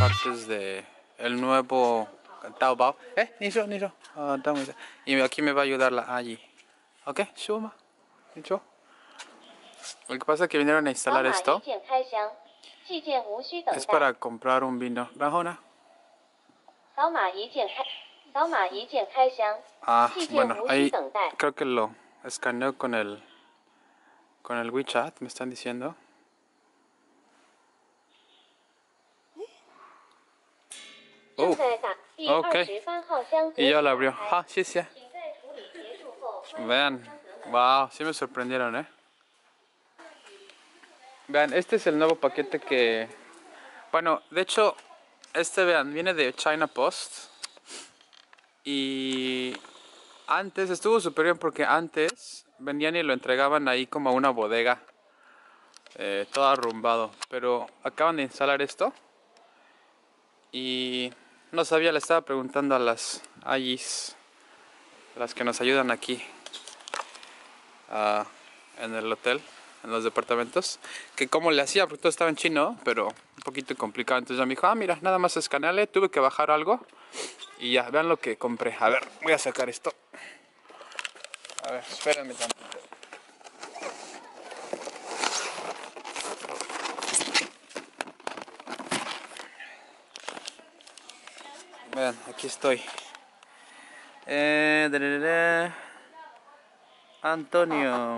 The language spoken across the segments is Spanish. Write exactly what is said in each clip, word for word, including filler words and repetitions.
partes de el nuevo Taobao. Eh, Nisho, Nisho. Ah, dame. Y aquí me va a ayudar la allí. ¿Ok? Shuma. Nisho. Lo que pasa es que vinieron a instalar esto. Es para comprar un vino. Bajona. Ah, bueno, ahí creo que lo escaneo con el con el WeChat, me están diciendo. Oh, ok. Y ya lo abrió. Ah, sí, sí. Vean, wow, sí me sorprendieron, ¿eh? Vean, este es el nuevo paquete que... Bueno, de hecho, este, vean, viene de China Post. Y antes estuvo súper bien porque antes vendían y lo entregaban ahí como a una bodega. Eh, todo arrumbado. Pero acaban de instalar esto. Y no sabía, le estaba preguntando a las ayis, las que nos ayudan aquí uh, en el hotel, en los departamentos, que cómo le hacía, porque todo estaba en chino, pero un poquito complicado. Entonces ya me dijo, ah, mira, nada más escanearle, tuve que bajar algo y ya, vean lo que compré. A ver, voy a sacar esto. A ver, espérenme tantito. Vean, aquí estoy. Eh, da, da, da. Antonio.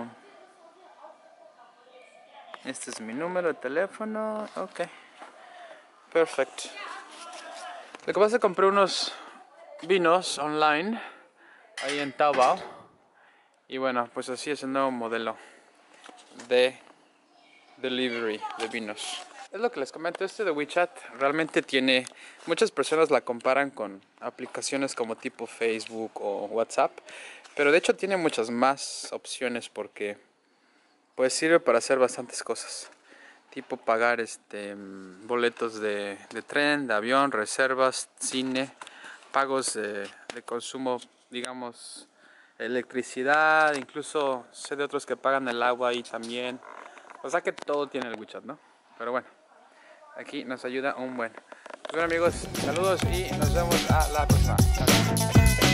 Este es mi número de teléfono. Ok. Perfecto. Lo que pasa es que compré unos vinos online ahí en Taobao. Y bueno, pues así es el nuevo modelo de delivery de vinos. Es lo que les comento, este de WeChat realmente tiene... Muchas personas la comparan con aplicaciones como tipo Facebook o WhatsApp. Pero de hecho tiene muchas más opciones porque pues sirve para hacer bastantes cosas. Tipo pagar este boletos de, de tren, de avión, reservas, cine, pagos de, de consumo, digamos, electricidad, incluso sé de otros que pagan el agua ahí también. O sea que todo tiene el WeChat, ¿no? Pero bueno, aquí nos ayuda un buen. Pues bueno amigos, saludos y nos vemos a la próxima. Chao.